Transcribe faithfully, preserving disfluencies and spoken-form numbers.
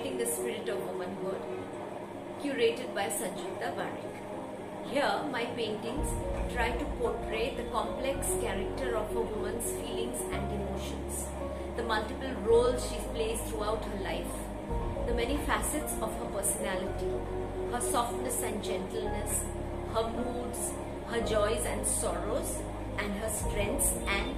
celebrating the spirit of womanhood, curated by Sanjita Barik. Here, my paintings try to portray the complex character of a woman's feelings and emotions, the multiple roles she plays throughout her life, the many facets of her personality, her softness and gentleness, her moods, her joys and sorrows, and her strengths and